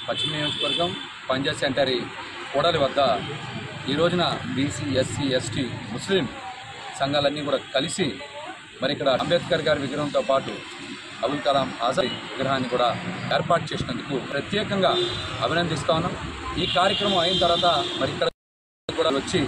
పశ్చిమ నియోజకవర్గం పంజా సెంటరీ కోడలి వద్ద ఈ రోజున బీసీ ఎస్సీ ఎస్టీ ముస్లిం సంఘాలన్నీ కూడా కలిసి మరి ఇక్కడ అంబేద్కర్ గారి విగ్రహంతో పాటు అబుల్ కలాం ఆజాద్ విగ్రహాన్ని కూడా ఏర్పాటు చేసినందుకు ప్రత్యేకంగా అభినందిస్తా ఉన్నాం। ఈ కార్యక్రమం అయిన తర్వాత మరి ఇక్కడ కూడా వచ్చి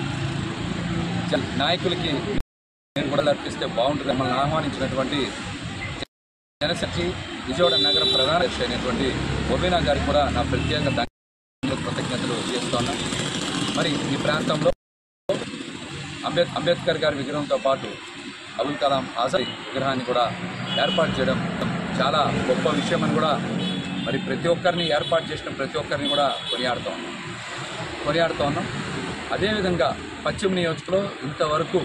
నాయకులకి నేను కూడా అర్పిస్తే బాగుంటుంది మమ్మల్ని ఆహ్వానించినటువంటి జనశక్తి విజయవాడ నగర ప్రధాన అయినటువంటి ఒబీనా గారికి కూడా నా ప్రత్యేక కృతజ్ఞతలు చేస్తున్నాను। మరి ఈ ప్రాంతంలో అంబేద్కర్ గారి విగ్రహంతో పాటు అబుల్ కలాం ఆజాద్ విగ్రహాన్ని కూడా ఏర్పాటు చేయడం చాలా గొప్ప విషయం అని కూడా మరి ప్రతి ఒక్కరిని ఏర్పాటు చేసిన ప్రతి ఒక్కరిని కూడా కొనియాడుతూ ఉన్నాం। అదేవిధంగా పశ్చిమ నియోజకవర్గంలో ఇంతవరకు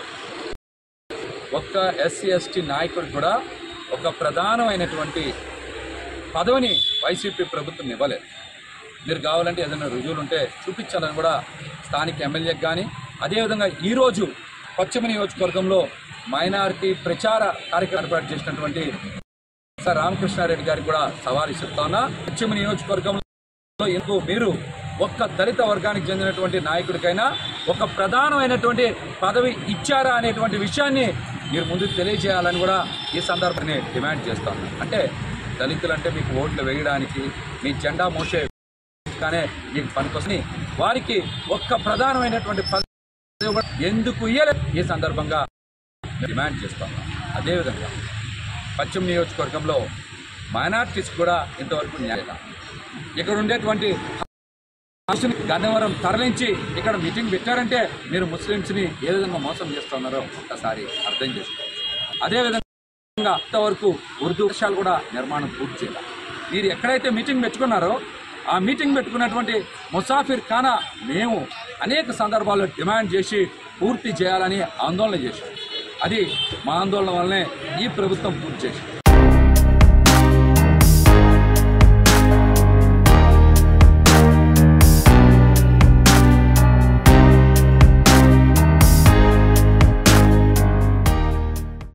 ఒక్క ఎస్సీ ఎస్టీ నాయకుడు కూడా ఒక ప్రధానమైనటువంటి పదవిని వైసీపీ ప్రభుత్వం ఇవ్వలేదు। మీరు కావాలంటే ఏదైనా రుజువులు ఉంటే చూపించాలని కూడా స్థానిక ఎమ్మెల్యేకి కానీ అదేవిధంగా ఈరోజు పశ్చిమ నియోజకవర్గంలో మైనారిటీ ప్రచార కార్యక్రమం ఏర్పాటు చేసినటువంటి సార్ రామకృష్ణారెడ్డి గారికి కూడా సవాల్ ఇస్తా ఉన్నా। పశ్చిమ నియోజకవర్గంలో ఎందుకు మీరు ఒక్క దళిత వర్గానికి చెందినటువంటి నాయకుడికైనా ఒక ప్రధానమైనటువంటి పదవి ఇచ్చారా అనేటువంటి విషయాన్ని మీరు ముందుకు తెలియజేయాలని కూడా ఈ సందర్భాన్ని డిమాండ్ చేస్తాను। అంటే దళితులంటే మీకు ఓట్లు వేయడానికి మీ జెండా మోసే కానీ మీకు పనికొస్తుంది వారికి ఒక్క ప్రధానమైనటువంటి పదవి ఎందుకు ఇయ్యలేదు ఈ సందర్భంగా డిమాండ్ చేస్తాను। అదేవిధంగా పశ్చిమ నియోజకవర్గంలో మైనార్టీస్ కూడా ఇంతవరకు న్యాయం ఇక్కడ ఉండేటువంటి గన్నవరం తరలించి ఇక్కడ మీటింగ్ పెట్టారంటే మీరు ముస్లిమ్స్ని ఏ విధంగా మోసం చేస్తున్నారో ఒక్కసారి అర్థం చేసుకోవాలి। అదేవిధంగా అంతవరకు ఉర్దూ విషయాలు కూడా నిర్మాణం పూర్తి చేయాలి। మీరు ఎక్కడైతే మీటింగ్ పెట్టుకున్నారో ఆ మీటింగ్ పెట్టుకున్నటువంటి ముసాఫిర్ ఖానా మేము అనేక సందర్భాల్లో డిమాండ్ చేసి పూర్తి చేయాలని ఆందోళన చేశాం। అది మా ఆందోళన వల్లనే ఈ ప్రభుత్వం పూర్తి చేసింది।